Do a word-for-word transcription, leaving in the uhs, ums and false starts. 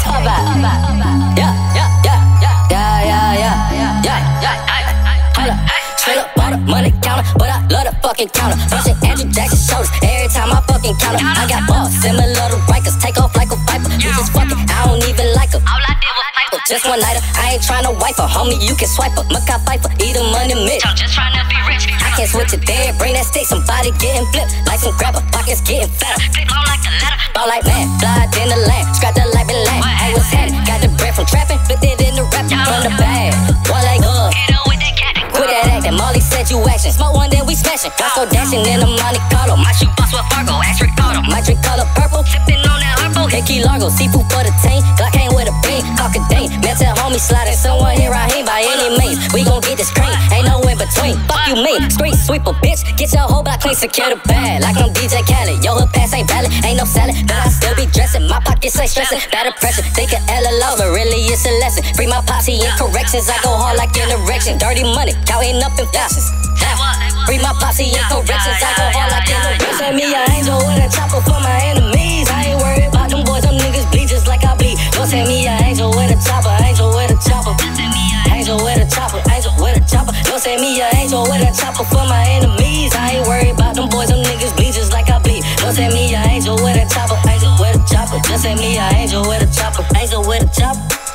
talk about? Yeah, yeah, yeah, yeah, yeah, yeah, yeah, yeah. Hold up, straight up bought a money counter, but I love the fucking counter. Pushing Andrew Jackson shoulders every time I fucking count her. I got balls similar to Rikers, take off like a viper. You just fucking, I don't even like her. All I did was fight her. Just one nighter, I ain't tryna wife her. Homie, you can swipe her. Makai Pfeiffer, eat a money mix. I'm just tryna be rich. I can't switch it there, bring that stick. Somebody getting flipped like some grabber. Pockets getting fatter. Flip on like a ladder. Ball like man, fly in the land. Scratch the light and land. Hey, what's happening? Got the bread from trapping, flipped it in the rap from the bag. One leg up. Quit that acting, Molly said you action. Smoke one, then we smashing. Got go dashing in a Monte Carlo. My shoe boss with Fargo, ask Ricardo. My drink color purple, sipping on that Harpo. Hey, Key Largo, seafood for the team. Glock came with a beam, cock a dane. Man, tell homie sliding, someone here Raheem by any means. We gon' get this cream, ain't no in between. Fuck you mean, street sweeper, bitch. Get your whole block clean, secure the bag. Like I'm D J Khaled, yo, her pass ain't valid. Ain't no salad, but I still be dressing. My pockets ain't stressing, better pressure. Think of Ella Law, but really it's a lesson. Free my pops, he in corrections. I go hard like an erection. Dirty money, counting up in flashes. Free my posse in corrections, I go hard like an erection. Send me an angel with a chopper for my enemies. I ain't worried about them boys, them niggas bleed just like I bleed. Don't send me an angel with a chopper, angel with a chopper. Angel with a chopper, angel with a chopper. Don't send me an angel with a chopper for my enemies. I ain't worried about them boys, them niggas bleed just like I bleed. Don't send me an angel with a chopper, angel with a chopper. Just send me an angel with a chopper, angel with a chopper.